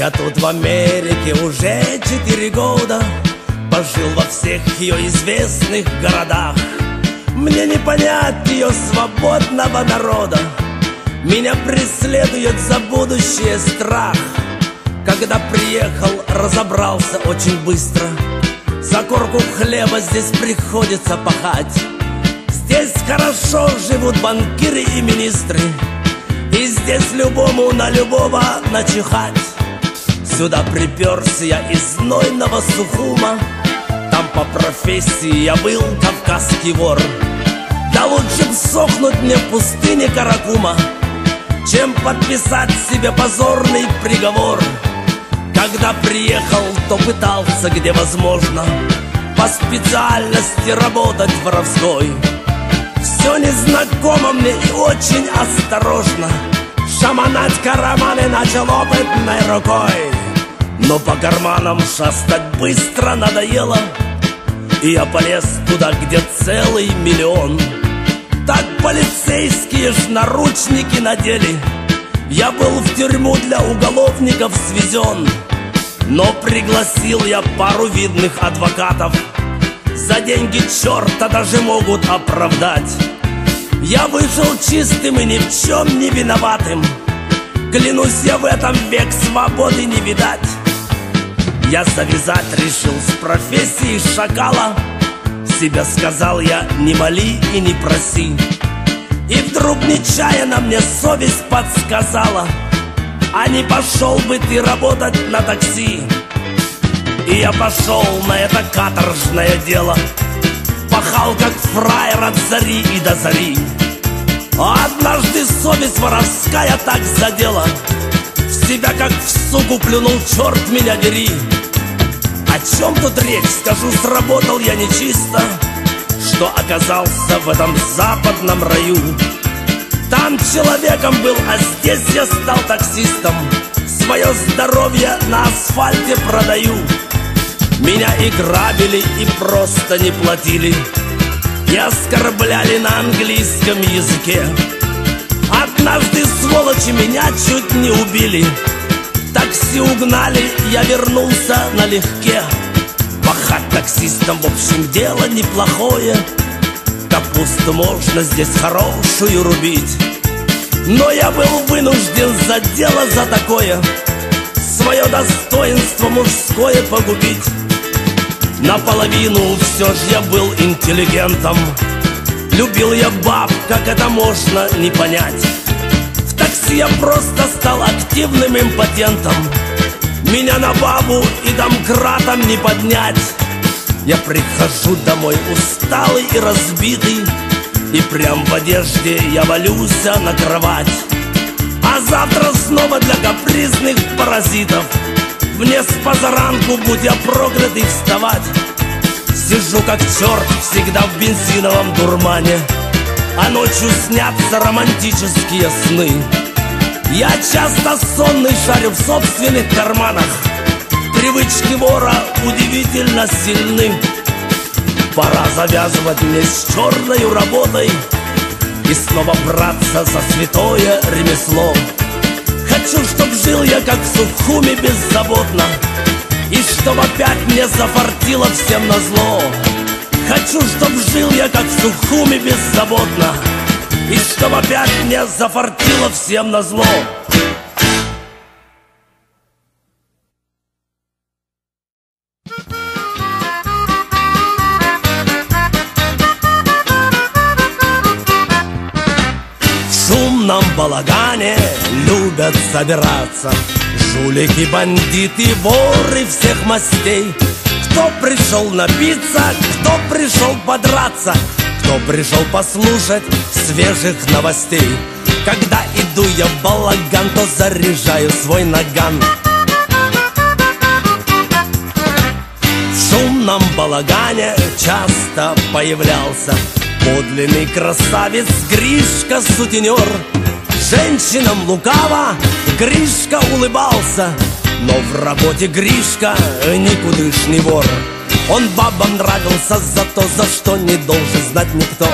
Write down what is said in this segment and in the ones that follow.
Я тут в Америке уже 4 года, пожил во всех ее известных городах. Мне не понять ее свободного народа, меня преследует за будущее страх. Когда приехал, разобрался очень быстро, за корку хлеба здесь приходится пахать. Здесь хорошо живут банкиры и министры, и здесь любому на любого начихать. Сюда приперся я из знойного Сухума, там по профессии я был кавказский вор. Да лучше б сохнуть мне в пустыне Каракума, чем подписать себе позорный приговор. Когда приехал, то пытался, где возможно, по специальности работать воровской. Все незнакомо мне и очень осторожно, шаманать карманы начал опытной рукой. Но по карманам шастать быстро надоело, и я полез туда, где целый миллион. Так полицейские ж наручники надели, я был в тюрьму для уголовников свезен. Но пригласил я пару видных адвокатов, за деньги черта даже могут оправдать. Я вышел чистым и ни в чем не виноватым, клянусь, я в этом век свободы не видать. Я завязать решил с профессией шакала, себе сказал я: не моли и не проси. И вдруг нечаянно мне совесть подсказала: а не пошел бы ты работать на такси? И я пошел на это каторжное дело, пахал как фраер от зари и до зари. А однажды совесть воровская так задела, в себя как в суку плюнул, черт меня дери. О чем тут речь? Скажу, сработал я нечисто, что оказался в этом западном раю. Там человеком был, а здесь я стал таксистом, свое здоровье на асфальте продаю. Меня и грабили, и просто не платили, и оскорбляли на английском языке. Однажды сволочи меня чуть не убили, такси угнали, я вернулся налегке. Пахать таксистом, в общем, дело неплохое, капусту можно здесь хорошую рубить. Но я был вынужден за дело за такое свое достоинство мужское погубить. Наполовину все ж я был интеллигентом, любил я баб, как это можно не понять. В такси я просто стал активным импотентом, меня на бабу и домкратом не поднять. Я прихожу домой усталый и разбитый, и прям в одежде я валюсь на кровать. А завтра снова для капризных паразитов мне с позаранку, будь я проклятый, вставать. Сижу как черт всегда в бензиновом дурмане, а ночью снятся романтические сны. Я часто сонный шарю в собственных карманах, привычки вора удивительно сильны. Пора завязывать мне с черной работой и снова браться за святое ремесло. Хочу, чтоб жил я как в Сухуме беззаботно, и чтоб опять мне зафартило всем назло. Хочу, чтоб жил я как в Сухуме беззаботно, и чтоб опять мне зафартило всем назло. В шумном балагане любят собираться жулики, бандиты, воры всех мастей. Кто пришел напиться, кто пришел подраться, кто пришел послушать свежих новостей. Когда иду я в балаган, то заряжаю свой наган. В шумном балагане часто появлялся подлинный красавец Гришка-сутенер. Женщинам лукаво Гришка улыбался, но в работе Гришка никудышный вор. Он бабам нравился за то, за что не должен знать никто.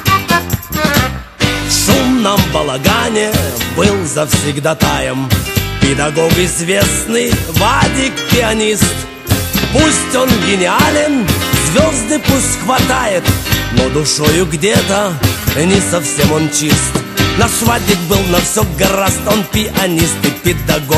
В шумном балагане был завсегдатаем, Педагог известный, Вадик пианист. Пусть он гениален, звезды пусть хватает, но душою где-то не совсем он чист. Наш Вадик был на все гораст, он пианист и педагог.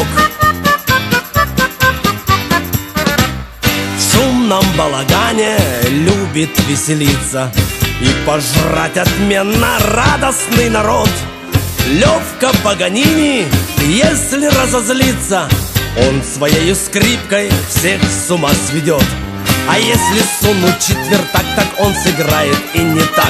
В шумном балагане любит веселиться и пожрать отменно радостный народ. Левка Паганини, если разозлится, он своей скрипкой всех с ума сведет. А если сунуть четвертак, так он сыграет и не так.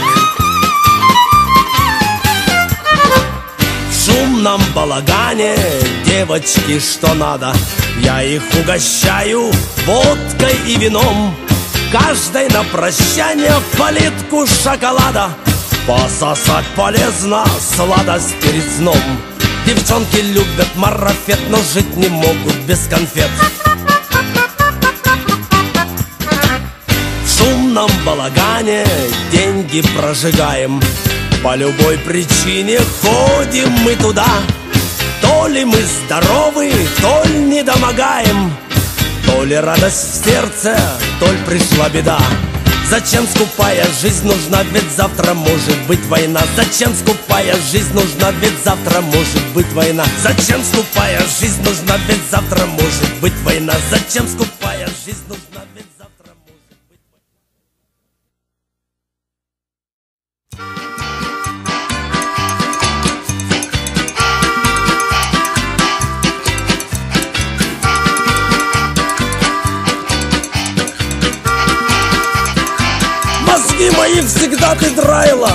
В шумном балагане девочки что надо, я их угощаю водкой и вином. Каждой на прощание плитку шоколада. Пососать полезно, сладость перед сном. Девчонки любят марафет, но жить не могут без конфет. В шумном балагане деньги прожигаем. По любой причине ходим мы туда. То ли мы здоровы, то ли недомогаем, то ли радость в сердце, то ли пришла беда. Зачем скупая жизнь нужна, ведь завтра может быть война. Зачем скупая жизнь нужна, ведь завтра может быть война. Зачем скупая жизнь нужна, ведь завтра может быть война. Зачем скупая жизнь нужна, ведь завтра может быть Мозги мои всегда ты драила,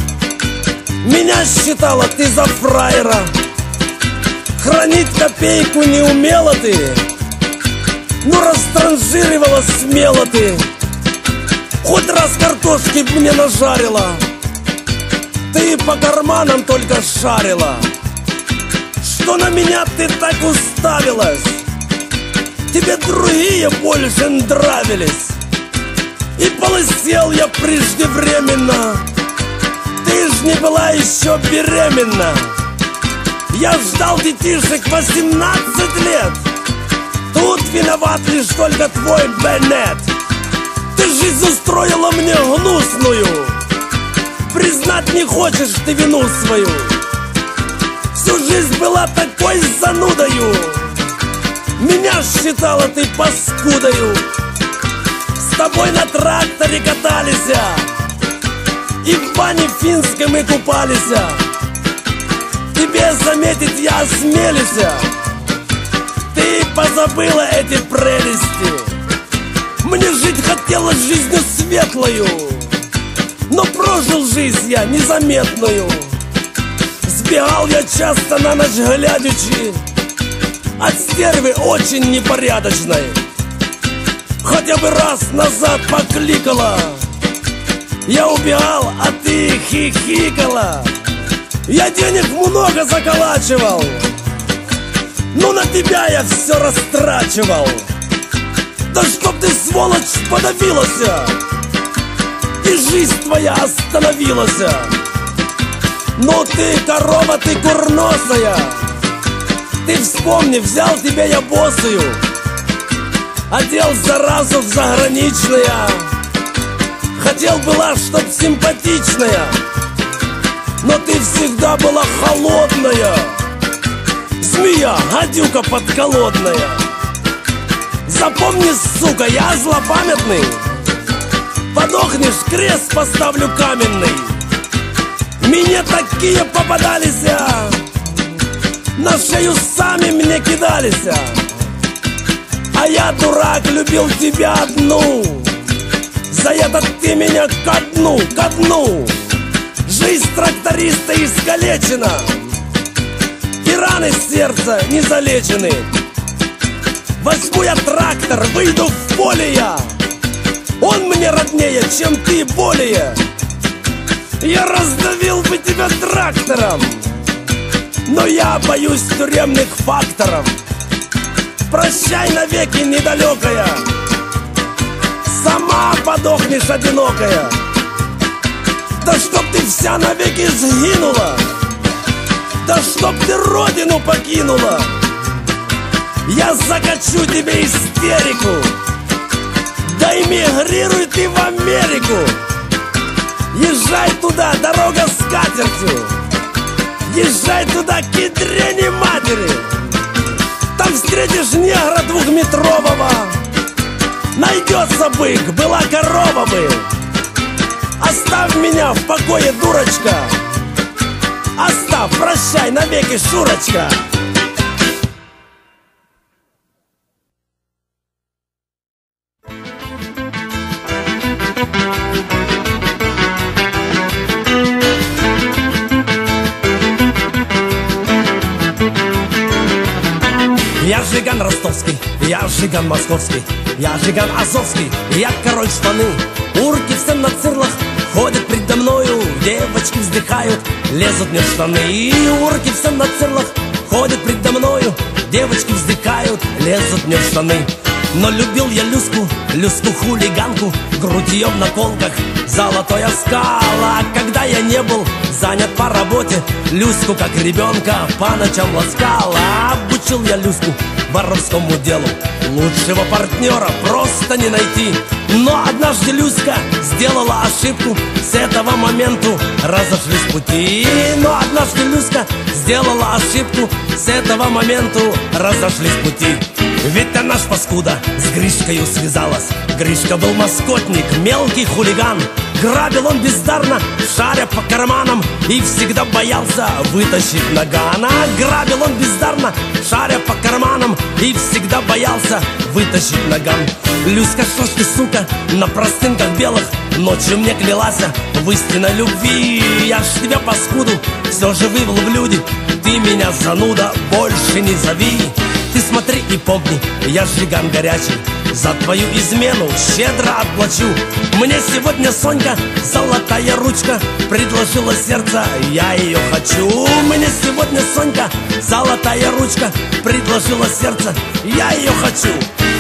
меня считала ты за фраера. Хранить копейку не умела ты, но растранжиривала смело ты. Хоть раз картошки мне нажарила, ты по карманам только шарила. Что на меня ты так уставилась? Тебе другие больше нравились. И полысел я преждевременно. Ты ж не была еще беременна. Я ждал детишек 18 лет. Тут виноват лишь только твой Беннет. Ты жизнь устроила мне гнусную. Признать не хочешь ты вину свою. Всю жизнь была такой занудою. Меня считала ты паскудою. С тобой на тракторе катались, и в бане финской мы купались. Тебе заметить я осмелюсь. Ты позабыла эти прелести. Мне жить хотелось жизнью светлою, но прожил жизнь я незаметную. Сбегал я часто на ночь глядячи от стервы очень непорядочной. Хотя бы раз назад покликала. Я убегал, а ты хихикала. Я денег много заколачивал, но на тебя я все растрачивал. Да чтоб ты, сволочь, подавилась, и жизнь твоя остановилась. Но ты, корова, ты курносая. Ты вспомни, взял тебя я босую, одел заразу в заграничная. Хотел была, чтоб симпатичная, но ты всегда была холодная. Змея, гадюка подколодная. Запомни, сука, я злопамятный. Подохнешь, крест поставлю каменный. Мне такие попадались, на шею сами мне кидались. А я, дурак, любил тебя одну. За это ты меня ко дну, ко дну. Жизнь тракториста искалечена, и раны сердца не залечены. Возьму я трактор, выйду в поле я. Он мне роднее, чем ты более. Я раздавил бы тебя трактором, но я боюсь тюремных факторов. Прощай навеки, недалекая. Сама подохнешь одинокая. Да чтоб ты вся навеки сгинула. Да чтоб ты родину покинула. я закачу тебе истерику. Да эмигрируй ты в Америку. Езжай туда, дорога с катертью. Езжай туда, к ядрени матери. Там встретишь негра двухметрового. Найдется бык, была корова бы. Оставь меня в покое, дурочка. Оставь, прощай навеки, Шурочка. Я Жиган ростовский, я Жиган московский, я Жиган азовский, я король штаны. Урки все на цирлах ходят предо мною, девочки вздыхают, лезут мне в штаны. И урки все на цирлах ходят предо мною, девочки вздыхают, лезут мне в штаны. Но любил я Люську, Люську-хулиганку, грудь ее в наколках, золотой оскал. А когда я не был занят по работе, Люську, как ребенка, по ночам ласкал. А обучил я Люську воровскому делу, лучшего партнера просто не найти. Но однажды Люська сделала ошибку, с этого моменту разошлись пути. Но однажды Люська сделала ошибку, с этого моменту разошлись пути. Ведь она ж паскуда с Гришкою связалась. Гришка был маскотник, мелкий хулиган. Грабил он бездарно, шаря по карманам, и всегда боялся вытащить наган. А грабил он бездарно, шаря по карманам, и всегда боялся вытащить наган. Люська, что ж ты, сука, на простынках белых ночью мне клялась в истинной любви. Я ж тебя, паскуду, все же вывел в люди. Ты меня, зануда, больше не зови. Ты смотри и помни, я Жиган горячий, за твою измену щедро отплачу. Мне сегодня Сонька, золотая ручка, предложила сердце, я ее хочу. Мне сегодня Сонька, золотая ручка, предложила сердце, я ее хочу.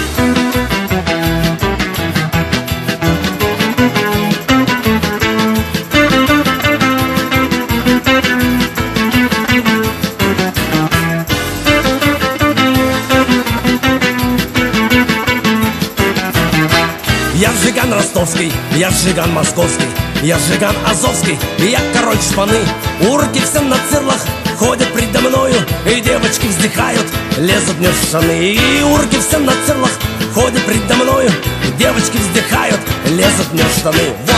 Я Жиган ростовский, я Жиган московский, я Жиган азовский, я король шпаны. Урки все на цирлах ходят предо мною, и девочки вздыхают, лезут мне в штаны. И урки все на цирлах ходят предо мною, девочки вздыхают, лезут мне в штаны. Вот!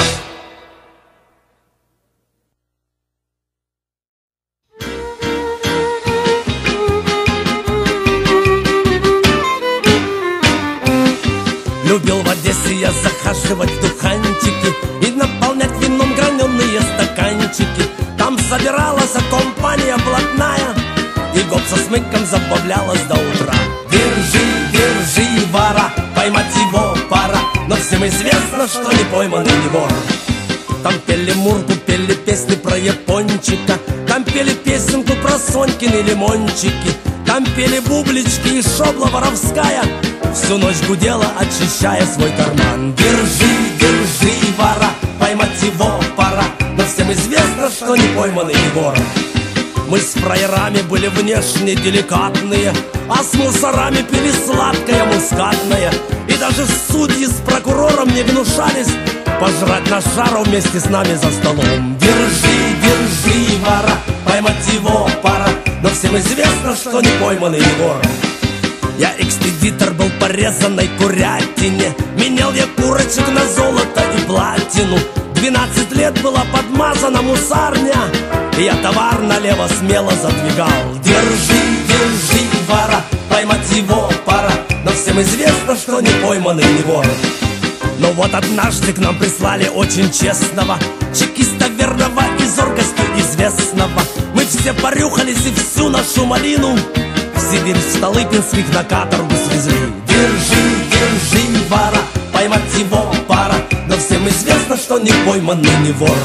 Любил в Одессе я захаживать в духанчики и наполнять вином граненые стаканчики. Там собиралась компания блатная, и гоп со смыком забавлялась до утра. Держи, держи, вора, поймать его пора, но всем известно, что не пойманный не вор. Там пели мурку, пели песни про япончика, там пели песенку про Сонькины лимончики, там пели бублички и шобла воровская, всю ночь гудела, очищая свой карман. Держи, держи, вора, поймать его пора, но всем известно, что не пойманный не вор. Мы с фраерами были внешне деликатные, а с мусорами пили сладкое мускатное. И даже судьи с прокурором не гнушались пожрать на жару вместе с нами за столом. Держи, держи, вора, поймать его пора, но всем известно, что не пойманный не вор. Я экспедитор был по резаной курятине, менял я курочек на золото и платину. 12 лет была подмазана мусарня, и я товар налево смело задвигал. Держи, держи, вора, поймать его пора, но всем известно, что не пойманный не вор. Но вот однажды к нам прислали очень честного чекиста, верного и зоркостью известного. Мы все порюхались и всю нашу малину в Сибирь, в Столыпинских на каторгу свезли. Держи, держи, вора, поймать его пора, но всем известно, что не пойманный не вор.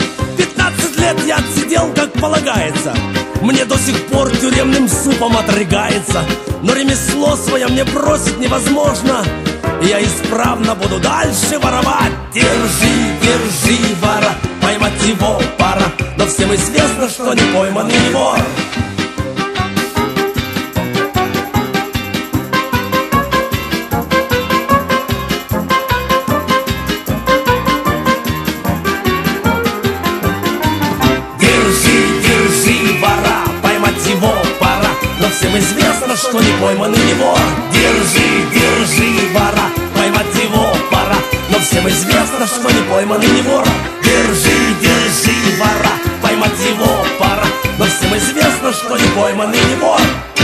15 лет я отсидел, как полагается, мне до сих пор тюремным супом отрыгается. Но ремесло свое мне бросить невозможно, и я исправно буду дальше воровать. Держи, держи, вора, поймать его пора, но всем известно, что не пойманный не вор. что не пойманный не вор. Держи, держи, вора, поймать его пора. Но всем известно, что не пойманный не вор. Держи, держи, вора, поймать его пора. Но всем известно, что не пойманный не вор.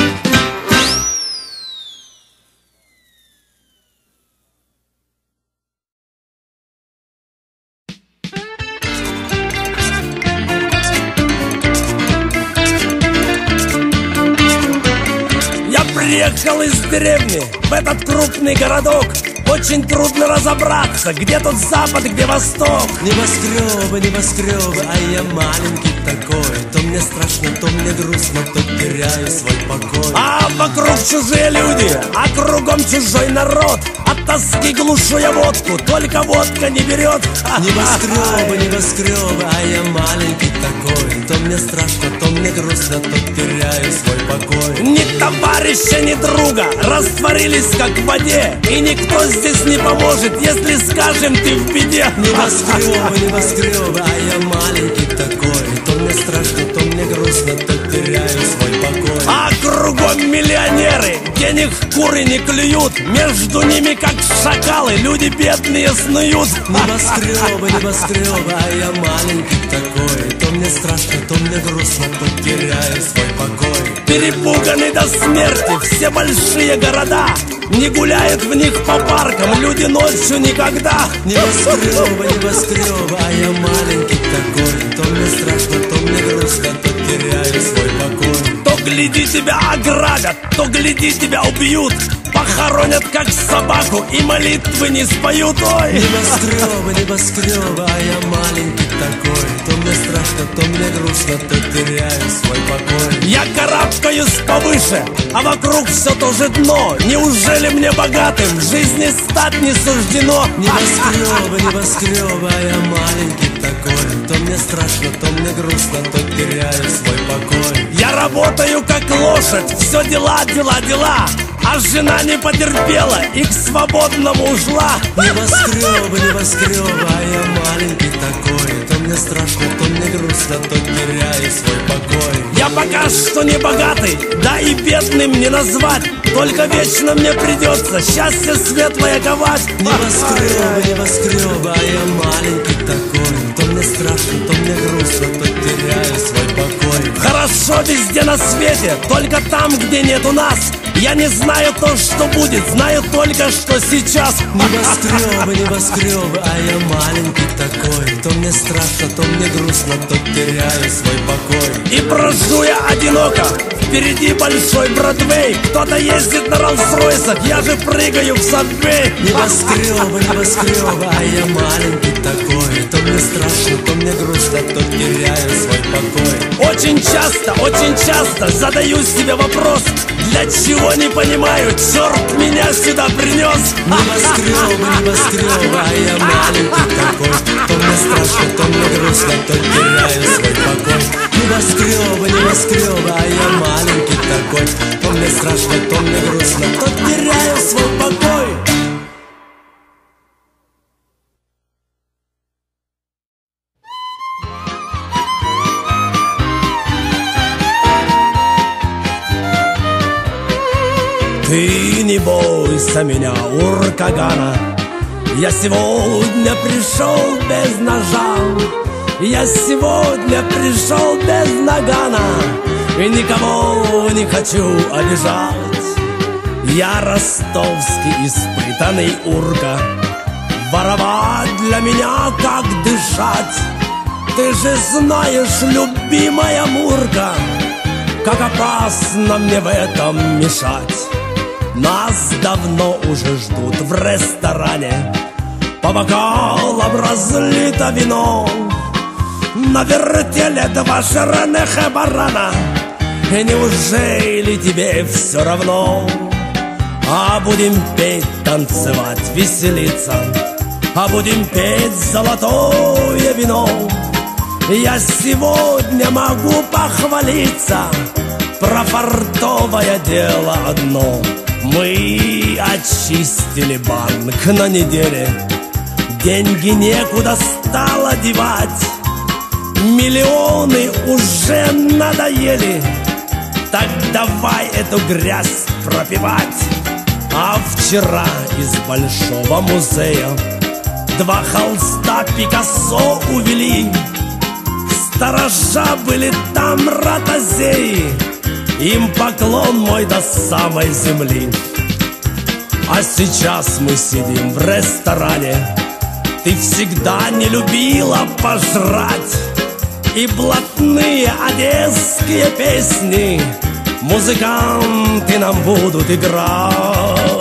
Приехал из деревни в этот крупный городок. Очень трудно разобраться, где тут запад, где восток. Небоскребы, небоскребы, а я маленький такой. То мне страшно, то мне грустно, то теряю свой покой. А вокруг чужие люди, а кругом чужой народ. От тоски глушу я водку, только водка не берет. Небоскребы, небоскребы, а я маленький такой. То мне страшно, то мне грустно, то теряю свой покой. Ни товарища, ни друга растворились как в воде. И никто здесь не поможет, если скажем, ты в беде. Небоскребы, небоскребы, а я маленький такой. То мне страшно, то мне грустно, то теряю свой покой. А кругом миллионеры, денег куры не клюют. Между ними, как шакалы, люди бедные снуют. Небоскребы, небоскребы, а я маленький такой. То мне страшно, то мне грустно, то теряю свой покой. Перепуганы до смерти все большие города. Не гуляют в них по паркам люди ночью никогда. Небоскребы, небоскребы, а я маленький такой. То мне страшно, то мне грустно, то теряю свой покой. То гляди тебя ограбят, то гляди тебя убьют. Похоронят как собаку и молитвы не споют. Ой. Небоскребы, небоскребы, а я маленький такой. То мне страшно, то мне грустно, то теряю свой покой. Я карабкаюсь повыше, а вокруг все то же дно. Неужели мне богатым в жизни стать не суждено? Небоскребы, небоскребы, а я маленький такой. То мне страшно, то мне грустно, то теряю свой покой. Я работаю как лошадь, все дела, дела, дела. А жена не потерпела и к свободному ушла. Небоскребы, небоскребы, а я маленький такой. То мне страшно, то мне грустно, то теряю свой покой. Я пока что не богатый, да и бедным не назвать. Только вечно мне придется счастье светлое ковать. Небоскребы, небоскребы, а я маленький такой. То мне страшно, то мне грустно, то теряю свой покой. Хорошо везде на свете, только там, где нету нас. Я не знаю то, что будет, знаю только, что сейчас. Небоскребы, небоскребы, а я маленький такой. То мне страшно, то мне грустно, то теряю свой покой. И брожу я одиноко, впереди большой Бродвей. Кто-то ездит на Роллс-Ройсах, я же прыгаю в Сабвей. Небоскребы, небоскребы, а я маленький такой. То мне страшно, то мне грустно, то теряю свой покой. Очень часто задаю себе вопрос: для чего не понимаю, черт меня сюда принес. Небоскребы, небоскребы, а я маленький такой. То мне страшно, то мне грустно, то теряю свой покой. Небоскребы, небоскребы, а я маленький такой. То мне страшно, то мне грустно, то теряю свой покой. Ты не бойся меня, уркагана. Я сегодня пришел без ножа. Я сегодня пришел без нагана. И никого не хочу обижать. Я ростовский испытанный урка. Воровать для меня как дышать. Ты же знаешь, любимая Мурка, как опасно мне в этом мешать. Нас давно уже ждут в ресторане. По бокалам разлито вино. На вертеле два жирных барана. И неужели тебе все равно? А будем петь, танцевать, веселиться. А будем петь золотое вино. Я сегодня могу похвалиться. Про фартовое дело одно. Мы очистили банк на неделе. Деньги некуда стало девать. Миллионы уже надоели. Так давай эту грязь пропивать. А вчера из Большого музея 2 холста Пикассо увели. Сторожа были там ротозеи, им поклон мой до самой земли. А сейчас мы сидим в ресторане. Ты всегда не любила пожрать. И блатные одесские песни музыканты нам будут играть.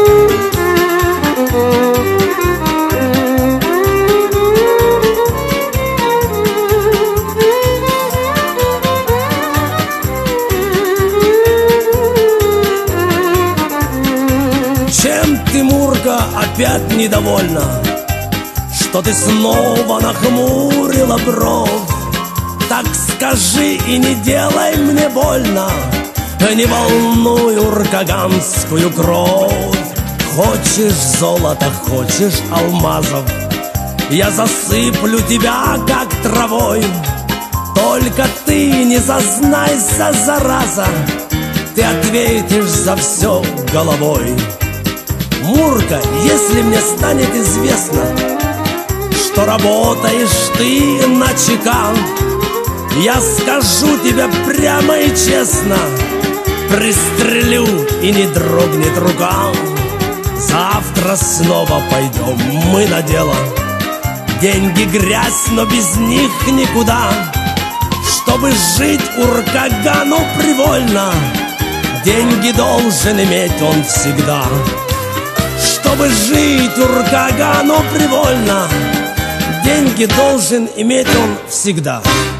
Чем ты, Мурка, опять недовольна? Что ты снова нахмурила бровь? Так скажи и не делай мне больно. Не волнуй уркаганскую кровь. Хочешь золота, хочешь алмазов, я засыплю тебя, как травой. Только ты не зазнайся, зараза, ты ответишь за все головой. Мурка, если мне станет известно, что работаешь ты на ЧК, я скажу тебе прямо и честно, пристрелю и не дрогнет рука. Завтра снова пойдем мы на дело. Деньги грязь, но без них никуда. Чтобы жить уркагану привольно, деньги должен иметь он всегда. Чтобы жить уркагану привольно, деньги должен иметь он всегда.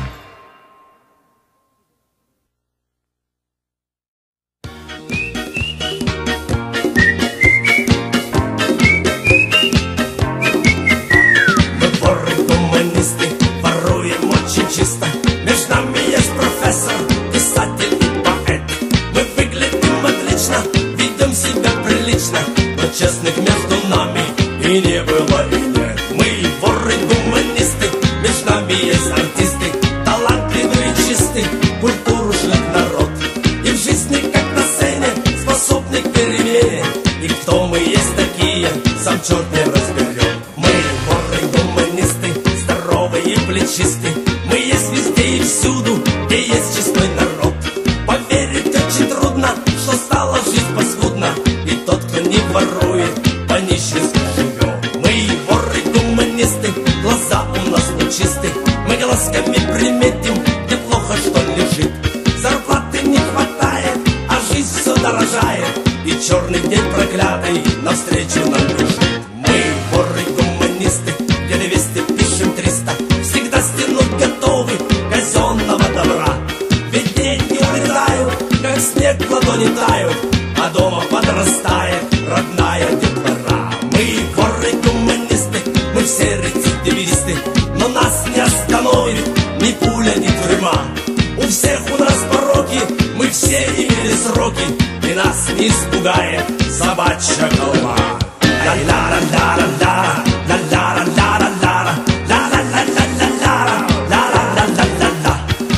Честных между нами и не было, и нет. Мы воры-гуманисты, между нами есть артисты, талантливые, чистый, культуру шлет народ. И в жизни, как на сцене, способны к перемене. И кто мы есть такие, сам черт не разберет. Мы воры-гуманисты, здоровые и плечисты. Мы есть везде и всюду, где есть честной народ. Поверить очень трудно, что стала жизнь паскудна. И тот, кто не ворует, по-нищенски живет. Мы воры-гуманисты, глаза у нас нечисты. Мы глазками приметим, где плохо что лежит. Зарплаты не хватает, а жизнь все дорожает. И черный день проклятый навстречу нам бежит. Мы воры-гуманисты, где невесты пишем 300. Всегда стянуть готовы казенного добра. Ведь деньги улетают, как снег в ладони тают, а дома подрастает родная детвора. Мы воры-гуманисты, мы все рецидивисты, но нас не остановит ни пуля, ни тюрьма. У всех у нас пороки, мы все имели сроки, и нас не испугает собачья голова. Ла-ла-ла-ла-ла-ла, ла-ла-ла-ла-ла-ла, ла-ла-ла-ла-ла-ла, ла-ла-ла-ла-ла-ла,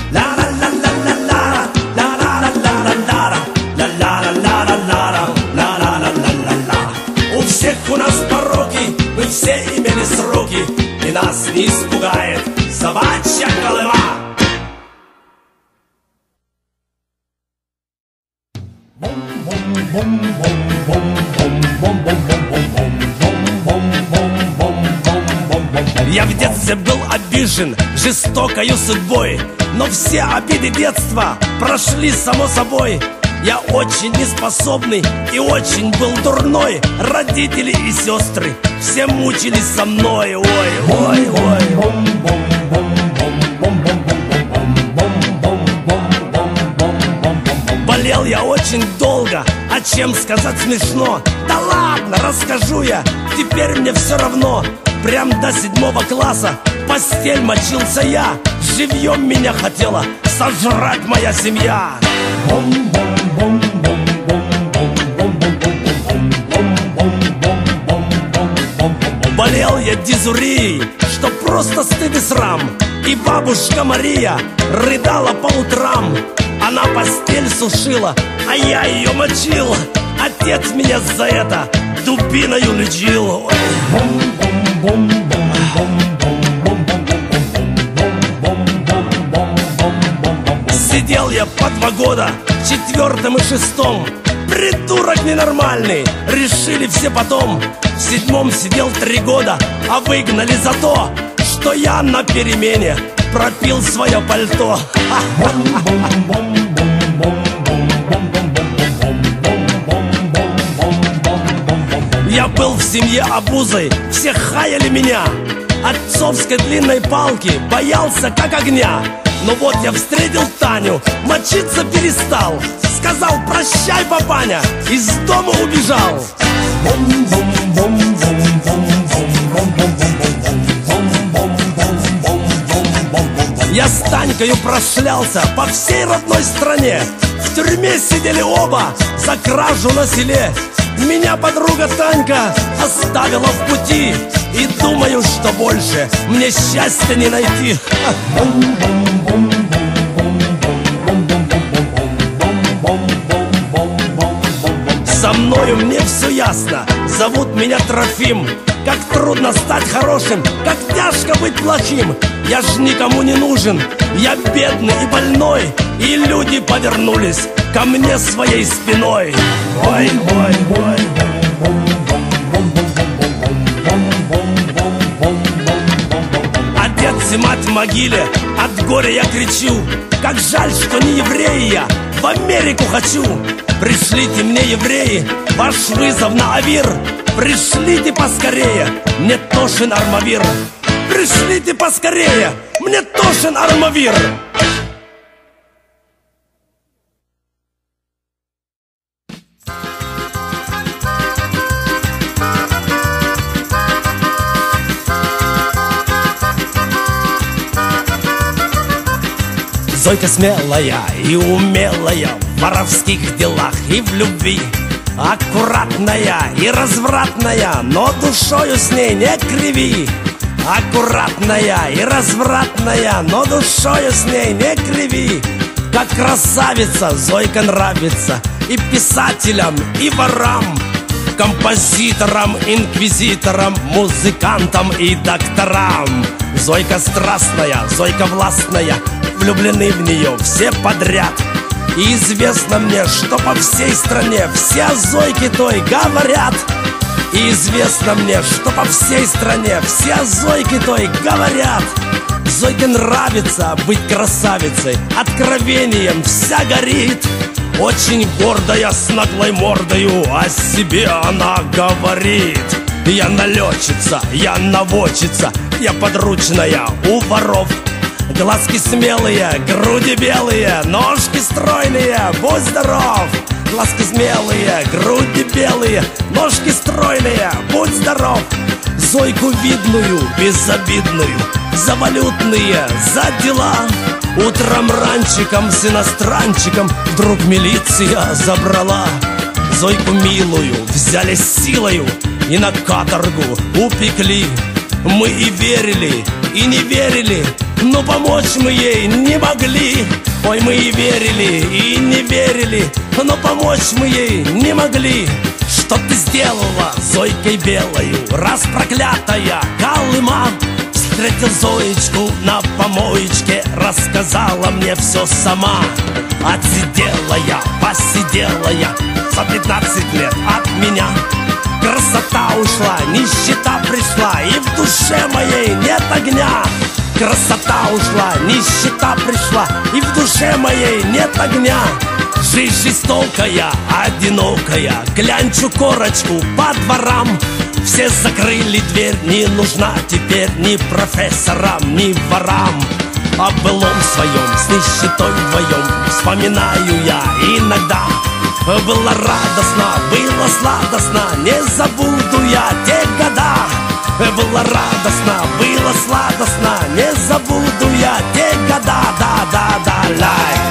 ла-ла-ла-ла-ла-ла. У всех у нас пороки, мы все имели сроки, и нас не испугает собачья голова. Я в детстве был обижен жестокою судьбой, но все обиды детства прошли само собой. Я очень неспособный и очень был дурной. Родители и сестры все мучились со мной. Ой, ой, ой. Болел я очень долго, а чем сказать смешно? Да ладно, расскажу я, теперь мне все равно. Прям до 7 класса в постель мочился я. Живьем меня хотела сожрать моя семья. Болел я дизурией, что просто стыд и срам. И бабушка Мария рыдала по утрам. Она постель сушила, а я ее мочил. Отец меня за это дубиною лечил. Сидел я по 2 года в 4-м и 6-м. Придурок ненормальный, решили все потом. В 7-м сидел 3 года, а выгнали за то, что я на перемене пропил свое пальто. Я был в семье обузой, все хаяли меня. Отцовской длинной палки боялся как огня. Но вот я встретил Таню, мочиться перестал. Сказал: прощай, папаня, из дома убежал. Я с Танькою прошлялся по всей родной стране. В тюрьме сидели оба за кражу на селе. Меня подруга Танька оставила в пути, и думаю, что больше мне счастья не найти. Со мною мне все ясно, зовут меня Трофим. Как трудно стать хорошим, как тяжко быть плохим. Я ж никому не нужен, я бедный и больной, и люди повернулись ко мне своей спиной. Ой, ой, ой. Отец и мать в могиле, от горя я кричу. Как жаль, что не еврей я, в Америку хочу. Пришлите мне, евреи, ваш вызов на Авир. Пришлите поскорее, мне тошен Армавир. Пришлите поскорее, мне тошен Армавир. Зойка смелая и умелая в воровских делах и в любви. Аккуратная и развратная, но душою с ней не криви. Аккуратная и развратная, но душою с ней не криви. Как красавица Зойка нравится и писателям, и ворам, композиторам, инквизиторам, музыкантам и докторам. Зойка страстная, Зойка властная, влюблены в нее все подряд. И известно мне, что по всей стране все о Зойке той говорят. И известно мне, что по всей стране все о Зойке той говорят. Зойке нравится быть красавицей, откровением вся горит. Очень гордая, с наглой мордою о себе она говорит. Я налетчица, я наводчица, я подручная у воров. Глазки смелые, груди белые, ножки стройные, будь здоров. Глазки смелые, груди белые, ножки стройные, будь здоров. Зойку видную, безобидную, за валютные, за дела. Утром ранчиком с иностранчиком вдруг милиция забрала. Зойку милую взяли силою и на каторгу упекли. Мы и верили, и не верили, но помочь мы ей не могли. Ой, мы и верили, и не верили, но помочь мы ей не могли. Что ты сделала Зойкой белою, раз проклятая Колыма? Встретил Зоечку на помоечке, рассказала мне все сама. Отсидела я, посидела я за 15 лет от меня. Красота ушла, нищета пришла, и в душе моей нет огня. Красота ушла, нищета пришла, и в душе моей нет огня. Жизнь жестокая, одинокая, клянчу корочку по дворам. Все закрыли дверь, не нужна теперь ни профессорам, ни ворам. О былом своем с нищетой вдвоем вспоминаю я иногда. Было радостно, было сладостно, не забуду я те года. Было радостно, было сладостно, не забуду я те года. Да, да, да, лай.